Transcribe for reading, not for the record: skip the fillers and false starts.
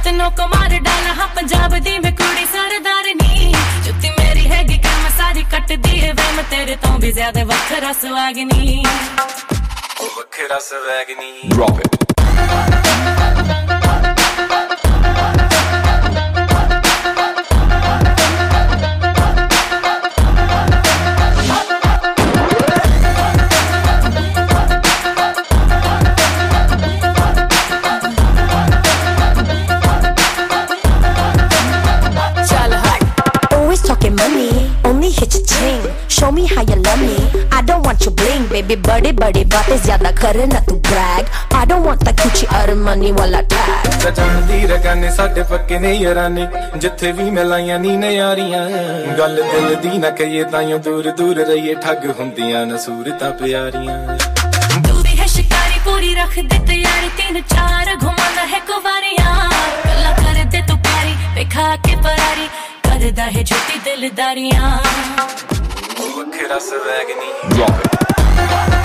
कितनों को मार डाला हाँ पंजाब दी मैं कुड़ी सरदार नी जुत्ती मेरी हैगी कि मैं सारी कट दी है वे मैं तेरे तो भी ज्यादा वखरा सुहागनी वखरा सुहागनी Drop it. Money, only hit your chain. Show me how you love me. I don't want your bling, baby. बड़े बड़े बातें ज़्यादा करे ना तू brag. I don't want that Gucci or money वाला tag. सजन दी रगाने साडे पक्के ने याराने जिथे भी मिलाइयां नी ने यारियां गल दिल दी ना कहिए ताइयों दूर दूर रहिए ठग हुंदियां न सूरतां प्यारियां तू भी है शिकारी पूरी रख दे तैयारी 3-4 घुमाना है कुवारियां गल्ला कर दे तू प्यारी बेखा के परारी करदा है झूठी दिलदारियां वखरा सुहागनी Drop it.